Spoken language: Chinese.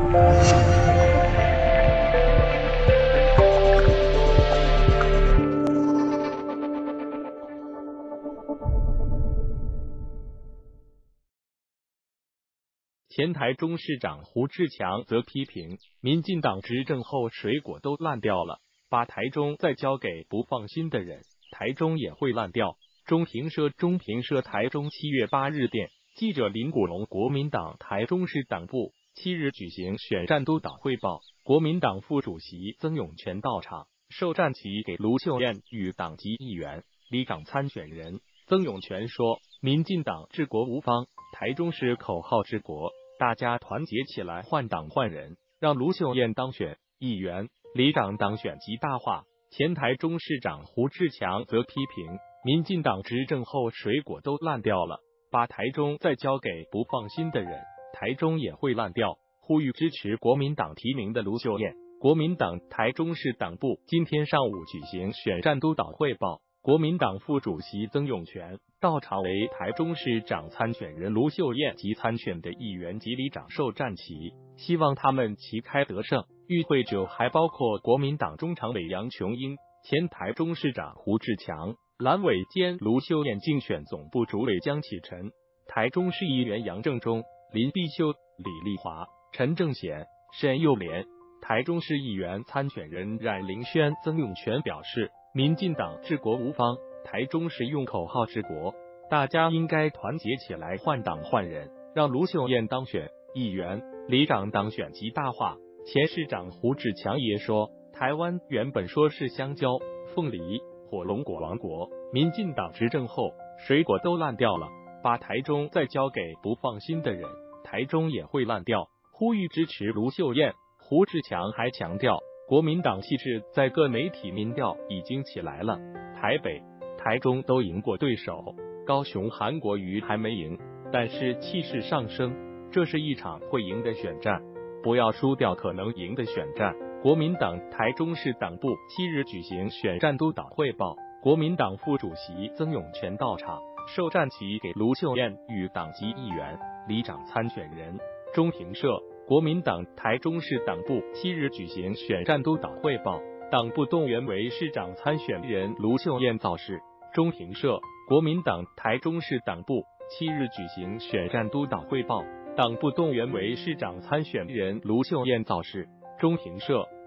前台中市长胡志强则批评，民进党执政后水果都烂掉了，把台中再交给不放心的人，台中也会烂掉。中评社台中7月8日电，记者林古龙，国民党台中市党部7日举行选战督导汇报，国民党副主席曾永权到场，授战旗给卢秀燕与党籍议员、里长参选人。曾永权说，民进党治国无方，台中市口号治国，大家团结起来换党换人，让卢秀燕当选，议员、里长当选极大化。前台中市长胡志强则批评，民进党执政后水果都烂掉了，把台中再交给不放心的人，台中也会烂掉，呼吁支持国民党提名的卢秀燕。国民党台中市党部今天上午举行选战督导汇报，国民党副主席曾永权到场为台中市长参选人卢秀燕及参选的议员及里长授战旗，希望他们旗开得胜。与会者还包括国民党中常委杨琼英、前台中市长胡志强、蓝委兼卢秀燕竞选总部主委江启臣、台中市议员杨正中、林必修、李丽华、陈正贤、沈幼莲。台中市议员参选人冉凌轩、曾永权表示，民进党治国无方，台中市用口号治国，大家应该团结起来换党换人，让卢秀燕当选，议员、里长当选极大化。前市长胡志强也说，台湾原本说是香蕉、凤梨、火龙果王国，民进党执政后水果都烂掉了，把台中再交给不放心的人，台中也会烂掉，呼吁支持卢秀燕。胡志强还强调，国民党气势在各媒体民调已经起来了，台北、台中都赢过对手，高雄韩国瑜还没赢，但是气势上升，这是一场会赢的选战，不要输掉可能赢的选战。国民党台中市党部7日举行选战督导汇报，国民党副主席曾永权到场，授战旗给卢秀燕与党籍议员、里长参选人。中评社国民党台中市党部7日举行选战督导汇报，党部动员为市长参选人卢秀燕造势。中评社国民党台中市党部7日举行选战督导汇报，党部动员为市长参选人卢秀燕造势。中评社